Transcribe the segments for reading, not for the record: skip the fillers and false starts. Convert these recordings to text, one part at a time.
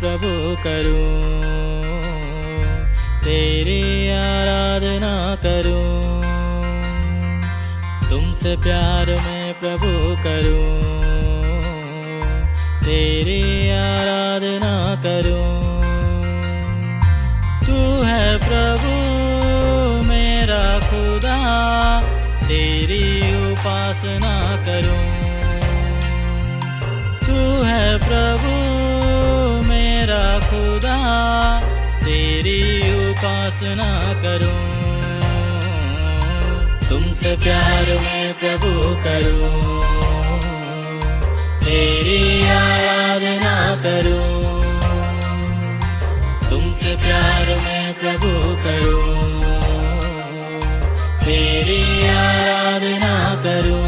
प्रभु करूं, तेरी आराधना करूं। तुमसे प्यार मैं प्रभु करूं, तेरी आराधना करूं। तू है प्रभु मेरा खुदा, तेरी उपासना करूं। तू है प्रभु मेरा खुदा, तेरी उपासना करूं। तुमसे प्यार मैं प्रभु करूं, तेरी आराधना करूं। तुमसे प्यार मैं प्रभु करूं, तेरी आराधना करूं।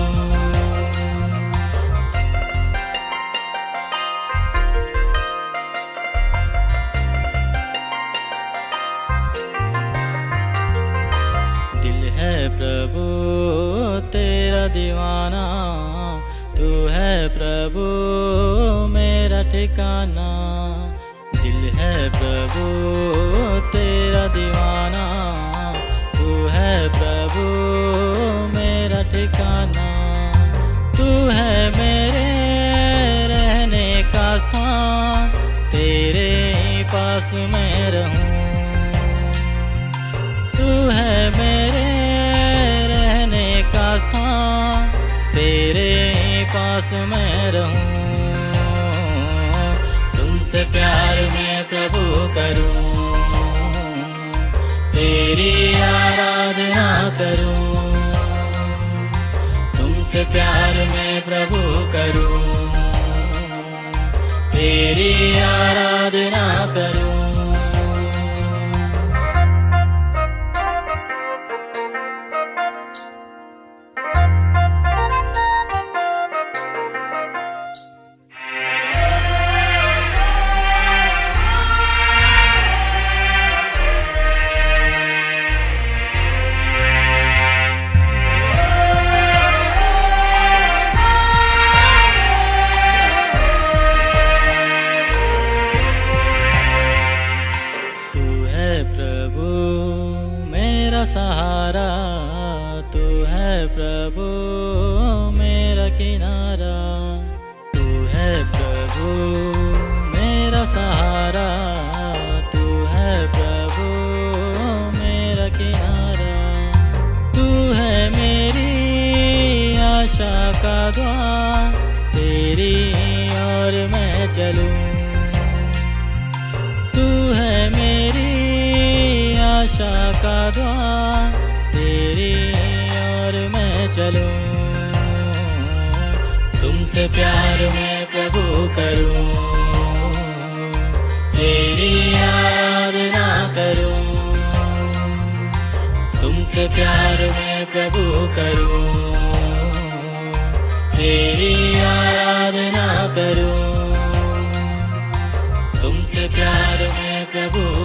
दिल है प्रभु तेरा दीवाना, तू है प्रभु मेरा ठिकाना। दिल है प्रभु तेरा दीवाना, तू है प्रभु मेरा ठिकाना। तू है मेरे रहने का स्थान, तेरे पास मैं रहूं। तू है मेरे रहने का स्थान, तेरे पास मैं रहूं। तुमसे प्यार मैं प्रभु करूं, तेरी आराधना करूं। तुमसे प्यार मैं प्रभु करूं, तेरी आराधना करूं। सहारा तू है प्रभु मेरा किनारा। तू है प्रभु मेरा सहारा, तू है प्रभु मेरा किनारा। तू है मेरी आशा का द्वार, तेरी ओर मैं चलूं। तू है मेरी आशा का द्वार, तेरी ओर मैं चलूं। तुमसे प्यार मैं प्रभु करूं, तेरी आराधना करूं। तुमसे प्यार मैं प्रभु करूं, तेरी आराधना करूं। तुमसे प्यार मैं प्रभु